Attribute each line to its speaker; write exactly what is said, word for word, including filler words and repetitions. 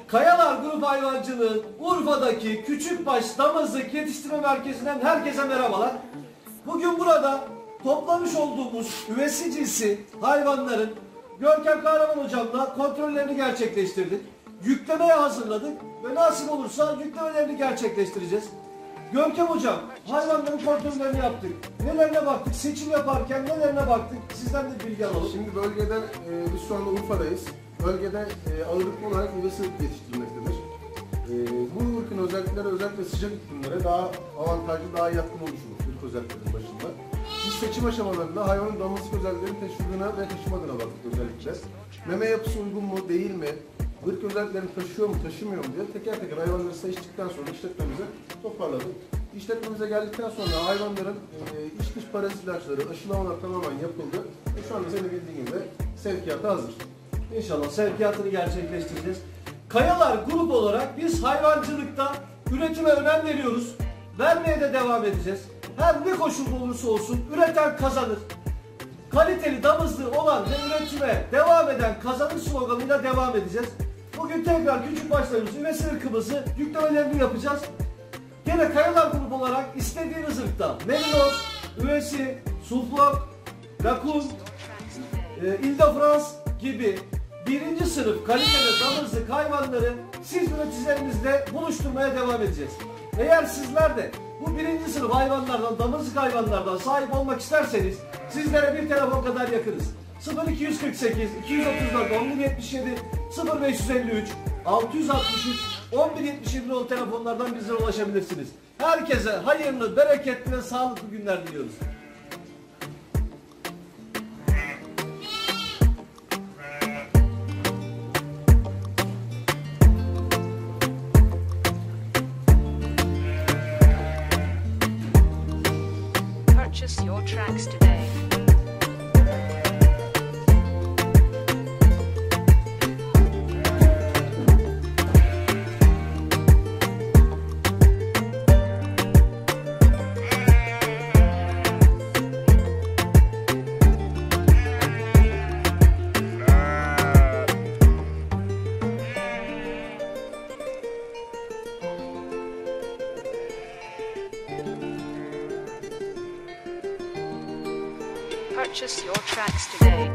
Speaker 1: Kayalar Grup Hayvancılığın Urfa'daki Küçükbaş Damızlık Yetiştirme Merkezi'nden herkese merhabalar. Bugün burada toplamış olduğumuz üvesi cinsi hayvanların Görkem Kahraman hocamla kontrollerini gerçekleştirdik. Yüklemeye hazırladık ve nasip olursa yüklemelerini gerçekleştireceğiz. Görkem hocam, hayvanların kontrollerini yaptık. Nelerine baktık? Seçim yaparken nelerine baktık? Sizden de bilgi alalım.
Speaker 2: Şimdi bölgede, e, biz şu anda Urfa'dayız. Bölgede e, ağırlıklı olarak üvesi ırk yetiştirilmektedir. E, bu ırkın özellikleri özellikle sıcak iklimlere daha avantajlı, daha yatkın oluşur ırk özelliklerinin başında. Biz seçim aşamalarında hayvanın damızlık özelliklerini teşvikine ve taşımadığına baktık özellikle. Meme yapısı uygun mu, değil mi? Irk özelliklerini taşıyor mu, taşımıyor mu diye teker teker hayvanları seçtikten sonra işletmemize toparladık. İşletmemize geldikten sonra hayvanların e, iç dış parazit ilaçları, aşılamalar tamamen yapıldı. E, şu anda senin bildiğin gibi sevkiyata hazır.
Speaker 1: İnşallah sevkiyatını gerçekleştireceğiz. Kayalar Grup olarak biz hayvancılıkta üretime önem veriyoruz. Vermeye de devam edeceğiz. Her ne koşulda olursa olsun üreten kazanır. Kaliteli damızlığı olan ve üretime devam eden kazanır sloganıyla devam edeceğiz. Bugün tekrar küçük başlarımız üvesi ırkımızı yüklemelerini yapacağız. Gene Kayalar Grubu olarak istediğiniz ırkta Merinos, üvesi, Suflok, Rakun, e, Ile-de-France gibi birinci sınıf kaliteli damızlık hayvanları siz üreticilerimizle buluşturmaya devam edeceğiz. Eğer sizler de bu birinci sınıf hayvanlardan, damızlık hayvanlardan sahip olmak isterseniz sizlere bir telefon kadar yakınız. sıfır iki yüz kırk sekiz iki yüz otuz dört on bir yetmiş yedi sıfır beş yüz elli üç altı yüz altmış üç on bir yetmiş yedi o telefonlardan bizlere ulaşabilirsiniz. Herkese hayırlı, bereketli ve sağlıklı günler diliyoruz.
Speaker 3: Purchase your tracks today. Purchase your tracks today.